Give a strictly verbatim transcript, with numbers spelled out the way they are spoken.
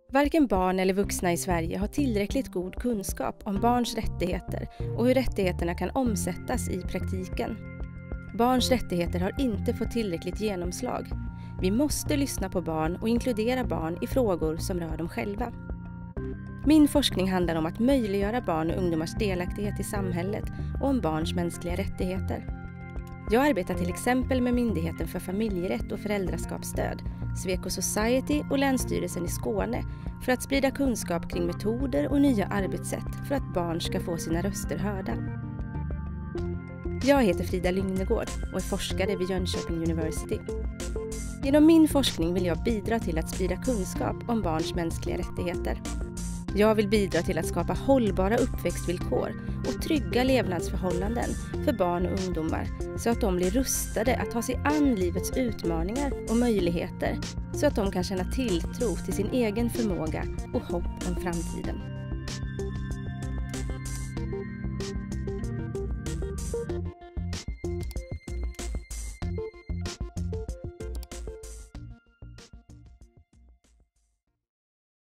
Varken barn eller vuxna i Sverige har tillräckligt god kunskap om barns rättigheter och hur rättigheterna kan omsättas i praktiken. Barns rättigheter har inte fått tillräckligt genomslag. Vi måste lyssna på barn och inkludera barn i frågor som rör dem själva. Min forskning handlar om att möjliggöra barn och ungdomars delaktighet i samhället och om barns mänskliga rättigheter. Jag arbetar till exempel med Myndigheten för familjerätt och föräldraskapsstöd, Sweco Society och Länsstyrelsen i Skåne för att sprida kunskap kring metoder och nya arbetssätt för att barn ska få sina röster hörda. Jag heter Frida Lyngnegård och är forskare vid Jönköping University. Genom min forskning vill jag bidra till att sprida kunskap om barns mänskliga rättigheter. Jag vill bidra till att skapa hållbara uppväxtvillkor och trygga levnadsförhållanden för barn och ungdomar så att de blir rustade att ta sig an livets utmaningar och möjligheter så att de kan känna tilltro till sin egen förmåga och hopp om framtiden.